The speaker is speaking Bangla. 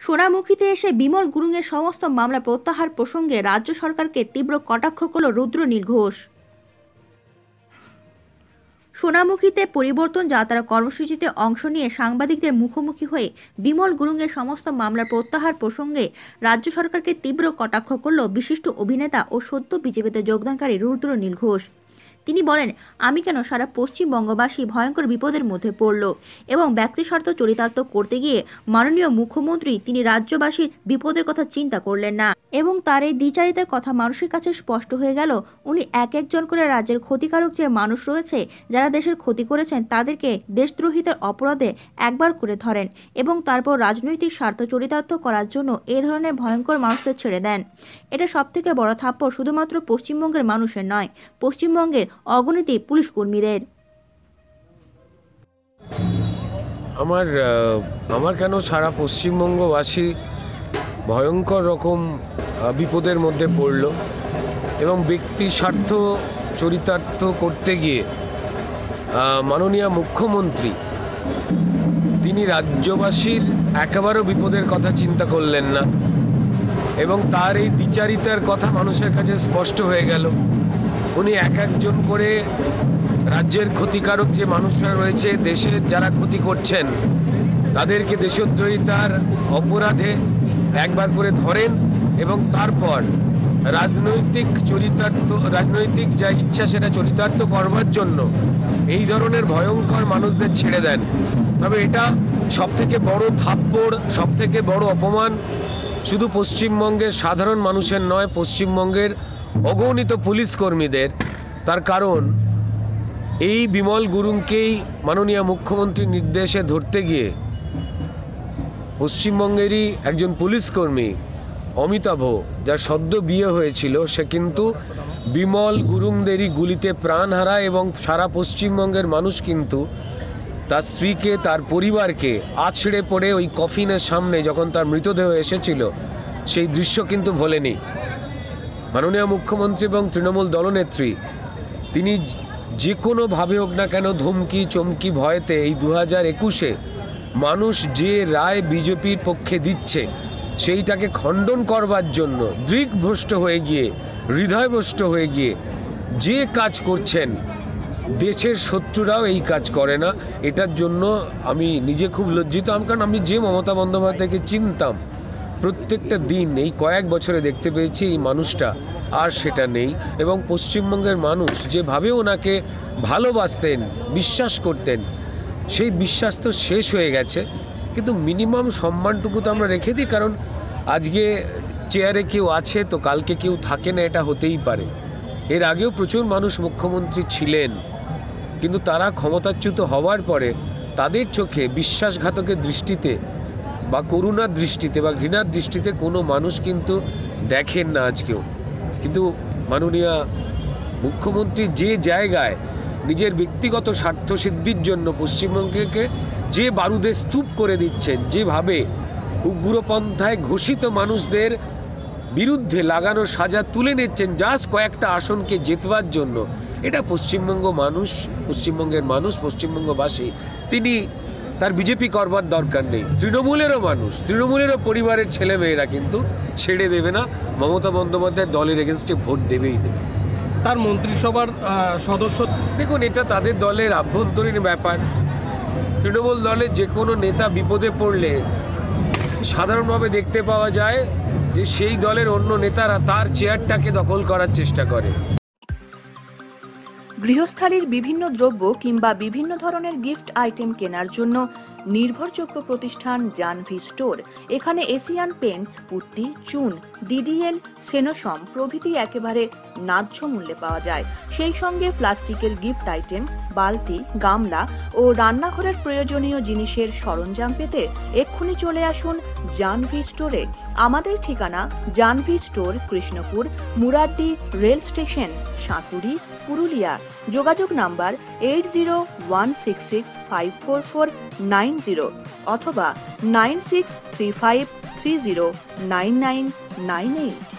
সোনামুখীতে এসে বিমল গুরুংয়ের সমস্ত মামলা প্রত্যাহার প্রসঙ্গে রাজ্য সরকারকে তীব্র কটাক্ষ করল রুদ্রনীল ঘোষ। সোনামুখীতে পরিবর্তন যাত্রা কর্মসূচিতে অংশ নিয়ে সাংবাদিকদের মুখোমুখি হয়ে বিমল গুরুংয়ের সমস্ত মামলা প্রত্যাহার প্রসঙ্গে রাজ্য সরকারকে তীব্র কটাক্ষ করল বিশিষ্ট অভিনেতা ও সদ্য বিজেপিতে যোগদানকারী রুদ্রনীল ঘোষ। তিনি বলেন, আমি কেন সারা পশ্চিমবঙ্গবাসী ভয়ঙ্কর বিপদের মধ্যে পড়ল এবং ব্যক্তিস্বার্থ চরিতার্থ করতে গিয়ে মাননীয় মুখ্যমন্ত্রী তিনি রাজ্যবাসীর বিপদের কথা চিন্তা করলেন না এবং তার এই দ্বিচারিতার কথা মানুষের কাছে স্পষ্ট হয়ে গেল। উনি এক একজন করে রাজ্যের ক্ষতিকারক যে মানুষ রয়েছে যারা দেশের ক্ষতি করেছেন তাদেরকে দেশদ্রোহিতার অপরাধে একবার করে ধরেন এবং তারপর রাজনৈতিক স্বার্থ চরিতার্থ করার জন্য এই ধরনের ভয়ঙ্কর মানুষদের ছেড়ে দেন। এটা সবথেকে বড় থাপ্পড় শুধুমাত্র পশ্চিমবঙ্গের মানুষের নয়, পশ্চিমবঙ্গের অগণিত পুলিশ কর্মীদের। আমার কেন সারা পশ্চিমবঙ্গবাসী ভয়ঙ্কর রকম বিপদের মধ্যে পড়ল এবং ব্যক্তি স্বার্থ চরিতার্থ করতে গিয়ে মাননীয় মুখ্যমন্ত্রী তিনি রাজ্যবাসীর একেবারেও বিপদের কথা চিন্তা করলেন না এবং তার এই দ্বিচারিতার কথা মানুষের কাছে স্পষ্ট হয়ে গেল। উনি এক একজন করে রাজ্যের ক্ষতিকারক যে মানুষরা রয়েছে, দেশের যারা ক্ষতি করছেন তাদেরকে দেশদ্রোহিতার অপরাধে একবার করে ধরেন এবং তারপর রাজনৈতিক যা ইচ্ছা সেটা চরিতার্থ করবার জন্য এই ধরনের ভয়ঙ্কর মানুষদের ছেড়ে দেন। তবে এটা সবথেকে বড় থাপ্পড়, সবথেকে বড় অপমান শুধু পশ্চিমবঙ্গের সাধারণ মানুষের নয়, পশ্চিমবঙ্গের অগণিত পুলিশ কর্মীদের। তার কারণ এই বিমল গুরুংকেই মাননীয় মুখ্যমন্ত্রীর নির্দেশে ধরতে গিয়ে পশ্চিমবঙ্গেরই একজন পুলিশ কর্মী অমিতাভ, যার সদ্য বিয়ে হয়েছিল, সে কিন্তু বিমল গুরুংদেরই গুলিতে প্রাণ হারায় এবং সারা পশ্চিমবঙ্গের মানুষ কিন্তু তার স্ত্রীকে, তার পরিবারকে আছড়ে পড়ে ওই কফিনের সামনে যখন তার মৃতদেহ এসেছিল সেই দৃশ্য কিন্তু ভোলেনি। মাননীয় মুখ্যমন্ত্রী এবং তৃণমূল দলনেত্রী তিনি যে কোনোভাবে হোক না কেন ধমকি চমকি ভয়েতে এই 2021-এ মানুষ যে রায় বিজেপির পক্ষে দিচ্ছে সেইটাকে খণ্ডন করবার জন্য দৃগ্ভ্রষ্ট হয়ে গিয়ে, হৃদয়ভ্রষ্ট হয়ে গিয়ে যে কাজ করছেন, দেশের শত্রুরাও এই কাজ করে না। এটার জন্য আমি নিজে খুব লজ্জিত। কারণ আমি যে মমতা বন্দ্যোপাধ্যায়কে চিনতাম প্রত্যেকটা দিন এই কয়েক বছরে দেখতে পেয়েছি এই মানুষটা আর সেটা নেই এবং পশ্চিমবঙ্গের মানুষ যেভাবে ওনাকে ভালোবাসতেন, বিশ্বাস করতেন, সেই বিশ্বাস তো শেষ হয়ে গেছে। কিন্তু মিনিমাম সম্মানটুকু তো আমরা রেখে দিই, কারণ আজকে চেয়ারে কেউ আছে তো কালকে কেউ থাকে না, এটা হতেই পারে। এর আগেও প্রচুর মানুষ মুখ্যমন্ত্রী ছিলেন, কিন্তু তারা ক্ষমতাচ্যুত হওয়ার পরে তাদের চোখে বিশ্বাসঘাতকের দৃষ্টিতে বা করুণার দৃষ্টিতে বা ঘৃণার দৃষ্টিতে কোনো মানুষ কিন্তু দেখেন না আজকেও। কিন্তু মাননীয় মুখ্যমন্ত্রী যে জায়গায় নিজের ব্যক্তিগত স্বার্থসিদ্ধির জন্য পশ্চিমবঙ্গকে যে বারুদে স্তূপ করে দিচ্ছেন, যেভাবে উগ্রপন্থায় ঘোষিত মানুষদের বিরুদ্ধে লাগানো সাজা তুলে নিচ্ছেন জাস্ট কয়েকটা আসনকে জেতবার জন্য, এটা পশ্চিমবঙ্গের মানুষ, পশ্চিমবঙ্গবাসী তিনি তার বিজেপি করবার দরকার নেই। তৃণমূলেরও মানুষ, তৃণমূলেরও পরিবারের ছেলেমেয়েরা কিন্তু ছেড়ে দেবে না, মমতা বন্দ্যোপাধ্যায়ের দলের এগেনস্টে ভোট দেবেই দেবে। তার মন্ত্রিসভার সদস্য, দেখুন এটা তাদের দলের আভ্যন্তরীণ ব্যাপার। তৃণমূল দলের যে কোনো নেতা বিপদে পড়লে সাধারণভাবে দেখতে পাওয়া যায় যে সেই দলের অন্য নেতারা তার চেয়ারটাকে দখল করার চেষ্টা করে। গৃহস্থালির বিভিন্ন দ্রব্য কিংবা বিভিন্ন ধরনের গিফট আইটেম কেনার জন্য নির্ভরযোগ্য প্রতিষ্ঠান জাহ্নবী স্টোর। এখানে এশিয়ান পেইন্টস, পুট্টি, চুন, ডিডিএল, সেনোসম প্রভৃতি একেবারে ন্যায্য মূল্যে পাওয়া যায়। সেই সঙ্গে প্লাস্টিকের গিফট আইটেম, বালতি, গামলা ও রান্নাঘরের প্রয়োজনীয় জিনিসের সরঞ্জাম পেতে এক্ষুনি চলে আসুন জাহ্নবী স্টোরে। আমাদের ঠিকানা Jahnavi store, Krishnapur, Muraddi rail station, Santuri, Purulia. যোগাযোগ নাম্বার 8016654490 অথবা 9635309998।